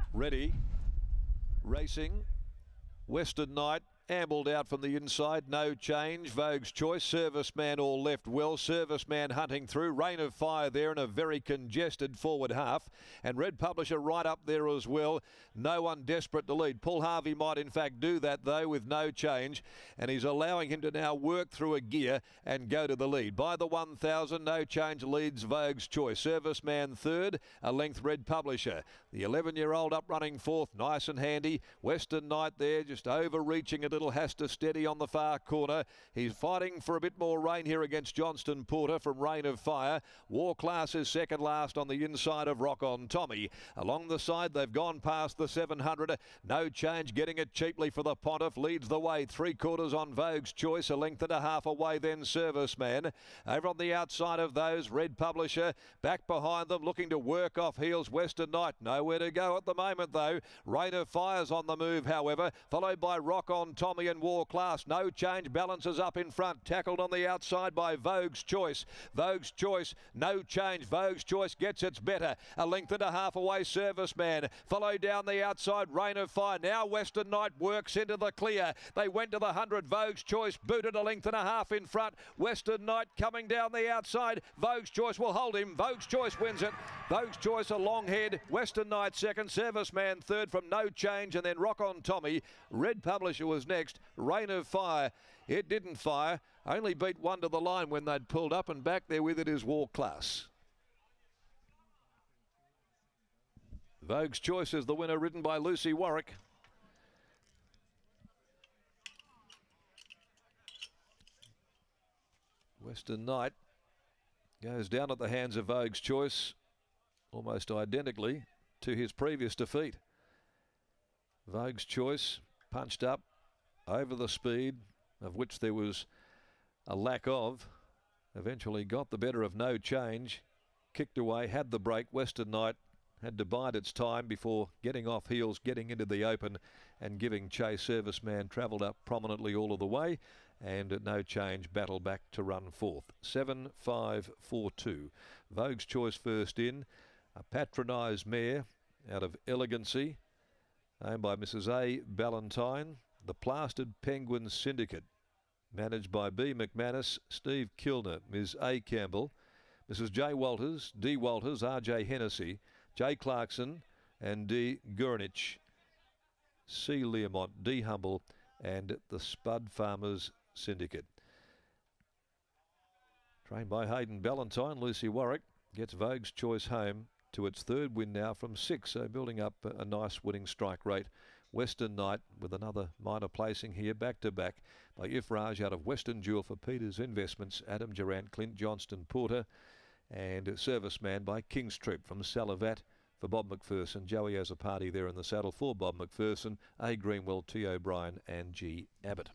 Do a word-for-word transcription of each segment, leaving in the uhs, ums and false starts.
Ready, racing, Western Knight. Ambled out from the inside, no change. Vogue's Choice, Serviceman all left well. Serviceman hunting through. Rain of Fire there in a very congested forward half. And Red Publisher right up there as well. No one desperate to lead. Paul Harvey might in fact do that though with no change. And he's allowing him to now work through a gear and go to the lead. By the one thousand, no change leads Vogue's Choice. Serviceman third, a length Red Publisher. The eleven-year-old up running fourth, nice and handy. Western Knight there just overreaching a little, has to steady on the far corner. He's fighting for a bit more rain here against Johnston Porter from Rain of Fire. War Class is second last on the inside of Rock On Tommy. Along the side, they've gone past the seven hundred. No change, getting it cheaply for the Pontiff. Leads the way, three quarters on Vogue's Choice. A length and a half away then Serviceman. Over on the outside of those, Red Publisher. Back behind them, looking to work off heels Western Knight. Nowhere to go at the moment though. Rain of Fire's on the move, however. Followed by Rock On Tommy. Tommy and War Class. No change. Balances up in front. Tackled on the outside by Vogue's Choice. Vogue's Choice. No change. Vogue's Choice gets its better. A length and a half away Serviceman. Followed down the outside. Rain of Fire. Now Western Knight works into the clear. They went to the hundred. Vogue's Choice booted a length and a half in front. Western Knight coming down the outside. Vogue's Choice will hold him. Vogue's Choice wins it. Vogue's Choice a long head. Western Knight second. Serviceman third from No Change. And then Rock On Tommy. Red Publisher was next. Rain of Fire, it didn't fire, only beat one to the line when they'd pulled up, and back there with it is War Class. Vogue's Choice is the winner, ridden by Lucy Warwick. Western Knight goes down at the hands of Vogue's Choice almost identically to his previous defeat. Vogue's Choice punched up over the speed, of which there was a lack of. Eventually got the better of No Change, kicked away, had the break. Western Knight had to bide its time before getting off heels, getting into the open and giving chase. Serviceman travelled up prominently all of the way, and at No Change battled back to run fourth. seven five four two. Vogue's Choice first in, a patronised mare out of Elegancy, owned by Missus A. Ballantyne. The Plastered Penguin Syndicate, managed by B. McManus, Steve Kilner, Miz A. Campbell, Missus J. Walters, D. Walters, R. J. Hennessy, J. Clarkson, and D. Gurnich, C. Learmont, D. Humble, and the Spud Farmers Syndicate. Trained by Hayden Ballantyne, Lucy Warwick gets Vogue's Choice home to its third win now from six, so building up a nice winning strike rate. Western Knight with another minor placing here, back to back by Ifraj out of Western Jewel for Peters Investments, Adam Durant, Clint Johnston Porter, and Serviceman by King's Troop from Salavat for Bob McPherson. Joey has a party there in the saddle for Bob McPherson, A. Greenwell, T. O'Brien and G. Abbott.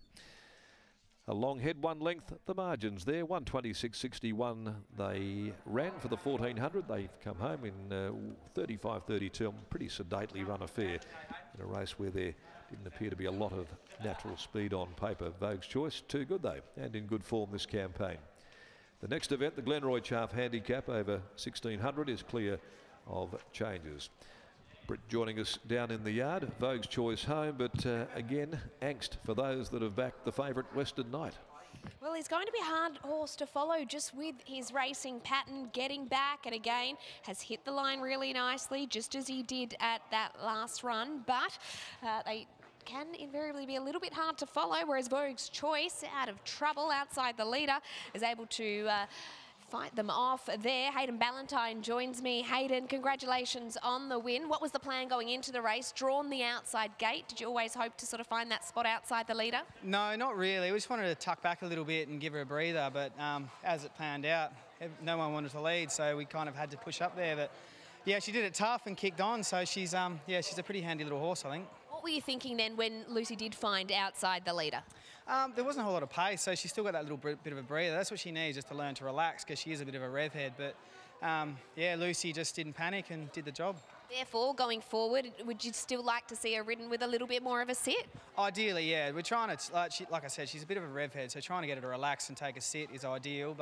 A long head, one length, the margins there, one twenty-six sixty-one. They ran for the fourteen hundred. They've come home in uh, thirty-five thirty-two, pretty sedately run affair in a race where there didn't appear to be a lot of natural speed on paper. Vogue's Choice, too good though, and in good form this campaign. The next event, the Glenroy Chaff Handicap over sixteen hundred, is clear of changes. Britt joining us down in the yard. Vogue's Choice home, but uh, again, angst for those that have backed the favourite Western Knight. Well, he's going to be a hard horse to follow just with his racing pattern, getting back, and again has hit the line really nicely, just as he did at that last run. But uh, they can invariably be a little bit hard to follow, whereas Vogue's Choice, out of trouble outside the leader, is able to uh, fight them off there. Hayden Ballantyne joins me. Hayden, congratulations on the win. What was the plan going into the race? Drawn the outside gate. Did you always hope to sort of find that spot outside the leader? No, not really. We just wanted to tuck back a little bit and give her a breather, but um, as it planned out, no one wanted to lead, so we kind of had to push up there. But yeah, she did it tough and kicked on, so she's um, yeah, she's a pretty handy little horse, I think. What were you thinking then when Lucy did find outside the leader? Um, there wasn't a whole lot of pace, so she's still got that little bit of a breather. That's what she needs, just to learn to relax, because she is a bit of a rev head. But um, yeah, Lucy just didn't panic and did the job. Therefore, going forward, would you still like to see her ridden with a little bit more of a sit? Ideally, yeah. We're trying to, like, she, like I said, she's a bit of a rev head, so trying to get her to relax and take a sit is ideal. But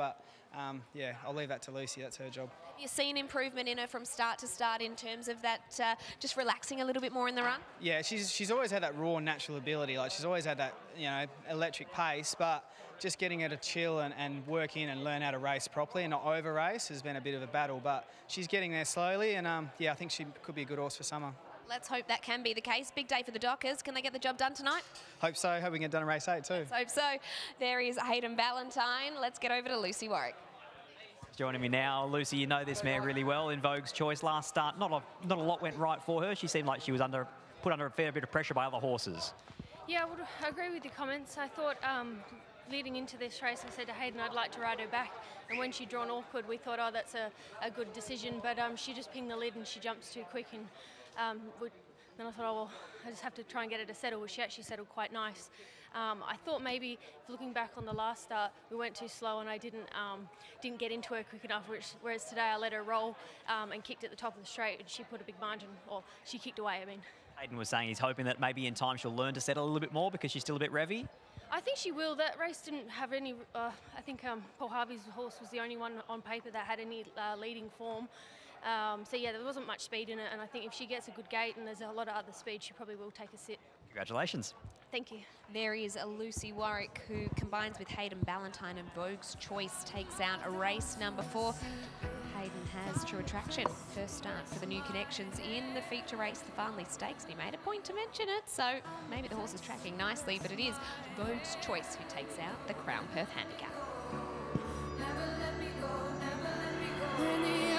um, yeah, I'll leave that to Lucy. That's her job. Have you seen improvement in her from start to start in terms of that uh, just relaxing a little bit more in the run? Yeah, she's she's always had that raw natural ability. Like she's always had that, you know, electric pace, but just getting her to chill and, and work in and learn how to race properly and not over race has been a bit of a battle. But she's getting there slowly, and um, yeah, I think she could be a good horse for summer. Let's hope that can be the case. Big day for the Dockers. Can they get the job done tonight? Hope so. Hope we can get done in race eight too. Let's hope so. There is Hayden Ballantyne. Let's get over to Lucy Warwick. Joining me now, Lucy, you know this mare really well. In Vogue's Choice last start, not a, not a lot went right for her. She seemed like she was under put under a fair bit of pressure by other horses. Yeah, I would agree with your comments. I thought um, leading into this race, I said to Hayden I'd like to ride her back. And when she drawn awkward, we thought, oh, that's a, a good decision. But um, she just pinged the lid and she jumps too quick. And um, would, then I thought, oh, well, I just have to try and get her to settle. Well, she actually settled quite nice. Um, I thought maybe, looking back on the last start, we went too slow and I didn't um, didn't get into her quick enough, which, whereas today I let her roll um, and kicked at the top of the straight and she put a big margin, or she kicked away, I mean. Hayden was saying he's hoping that maybe in time she'll learn to settle a little bit more because she's still a bit revvy. I think she will. That race didn't have any, uh, I think um, Paul Harvey's horse was the only one on paper that had any uh, leading form. Um, so yeah, there wasn't much speed in it, and I think if she gets a good gate and there's a lot of other speed, she probably will take a sit. Congratulations. Thank you. There is a Lucy Warwick who combines with Hayden Ballantyne, and Vogue's Choice takes out a race number four. Hayden has True Attraction, first start for the New Connections in the feature race, the Farnley Stakes, and he made a point to mention it, so maybe the horse is tracking nicely, but it is Vogue's Choice who takes out the Crown Perth Handicap. Never let me go, never let me go.